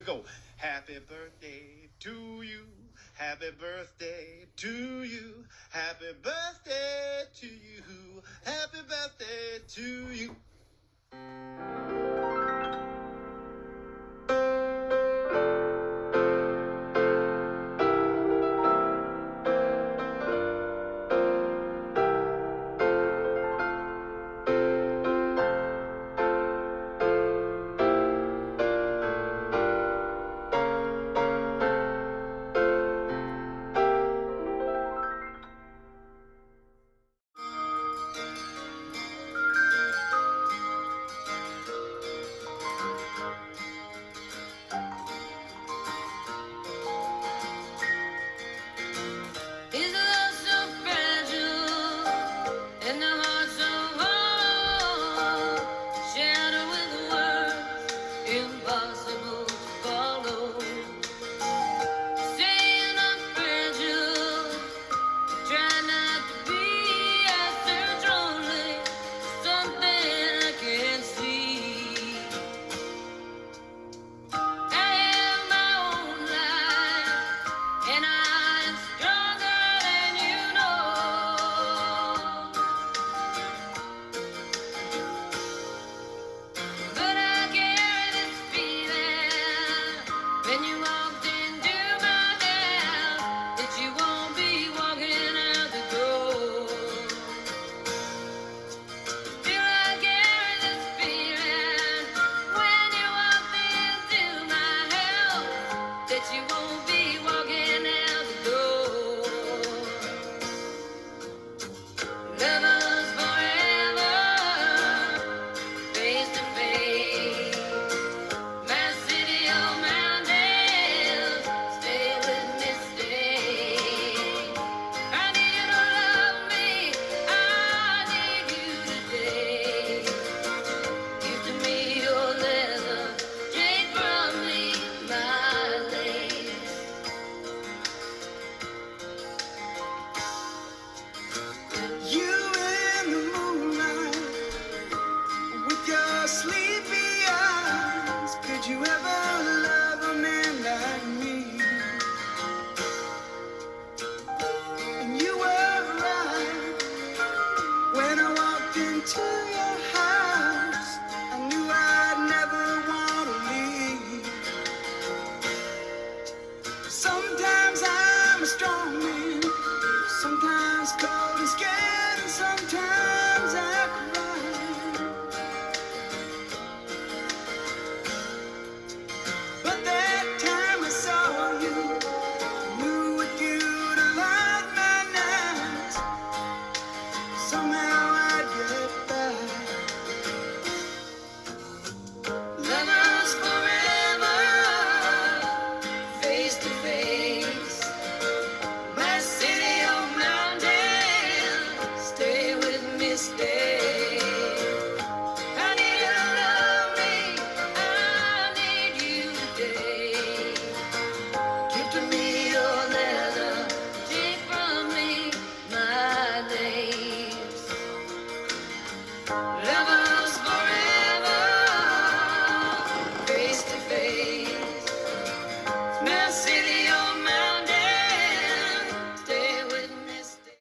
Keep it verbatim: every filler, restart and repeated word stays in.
Go. Happy birthday to you. Happy birthday to you. Happy birthday to you. Happy birthday to you. Is love so fragile and the heart so hollow? Shattered with words impossible to follow. Saying I'm fragile, try not to be. I search only for something I can't see. I have my own life, and I'm stronger than you know. But I carry this feeling when you walked into my house that you won't be walking out the door. Still I carry this feeling when you walked into my house that you won't be walking out the door. Love